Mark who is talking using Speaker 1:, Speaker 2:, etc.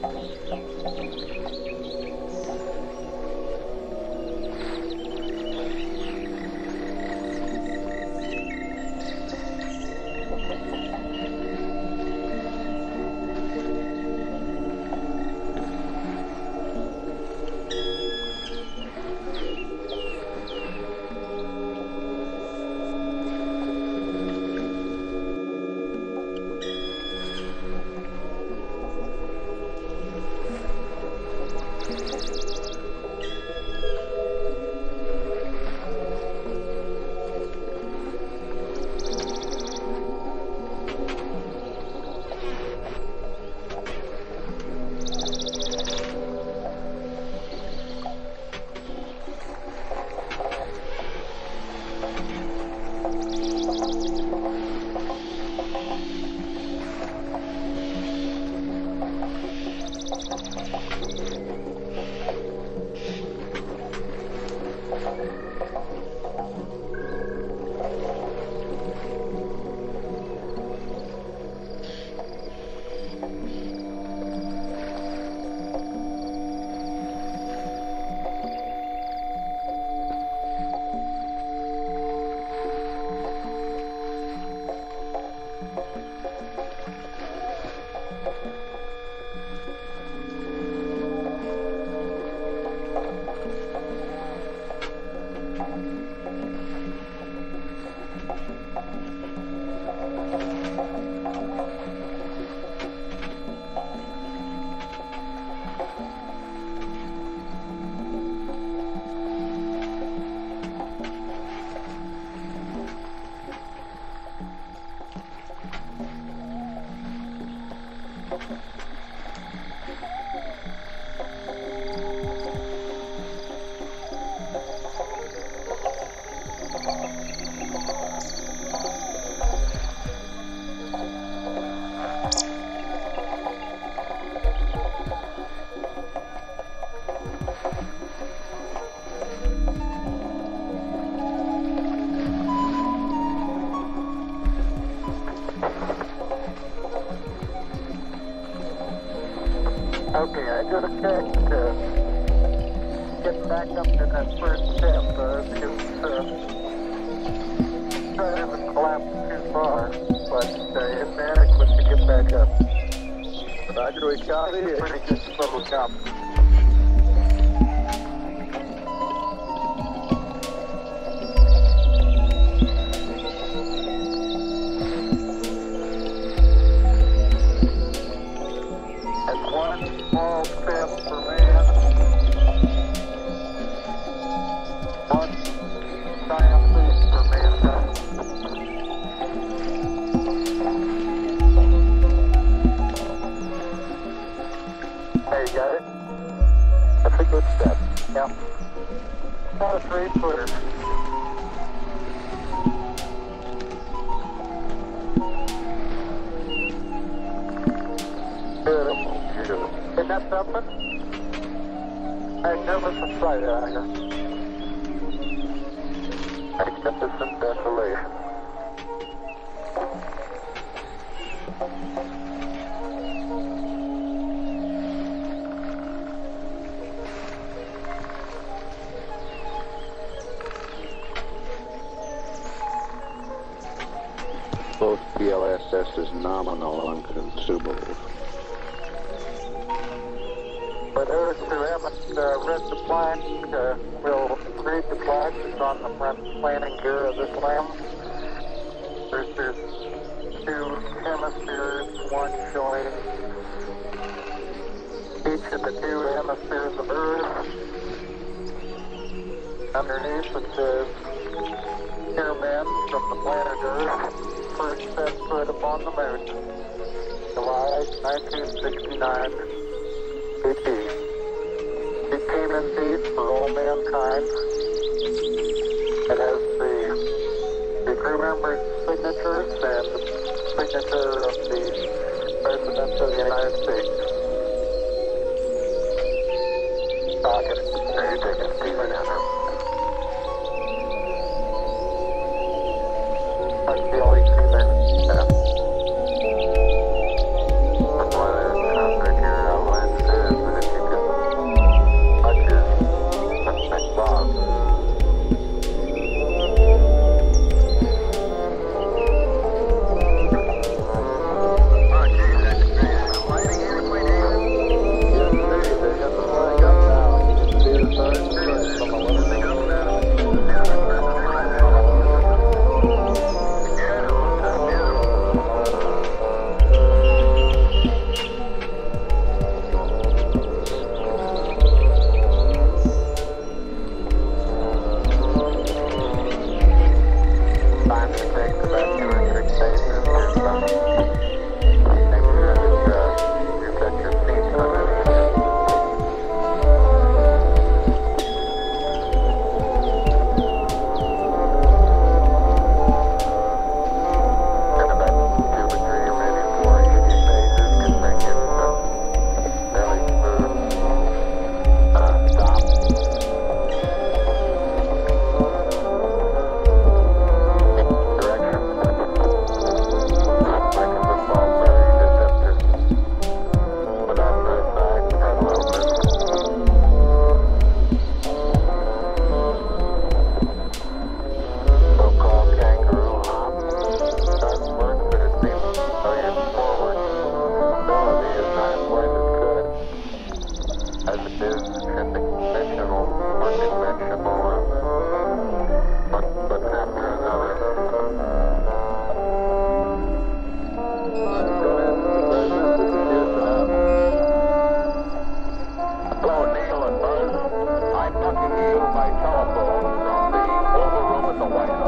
Speaker 1: Okay, I got a text getting back up to that first step because I haven't collapsed too far, but it's adequate to get back up. Roger, we copy. Pretty good little jump. Small step for man, one giant leap for mankind. There you got it. That's a good step. Yep. About a 3-footer. Beautiful. Isn't that something? Magnificent sight out here. Magnificent desolation.
Speaker 2: Both PLSS is nominal on consumables.
Speaker 1: For those who haven't read the plaque, we'll read the plaque. It's on the front landing gear of this LEM. There's 2 hemispheres, one showing each of the 2 hemispheres of Earth. Underneath it says, "Here men from the planet Earth first set foot upon the moon, July 1969. BP. It came in peace for all mankind. It has the crew members' signatures and the signature of the President of the United States. Rocket. There you take it. Keep it in. That's the only 2 minutes. Yeah. That's why there's traffic here outlined. is conventional, unconventional, but after another.
Speaker 3: Hello, Neil and Buzz. I'm talking to you by telephone from the Oval Room at the White House.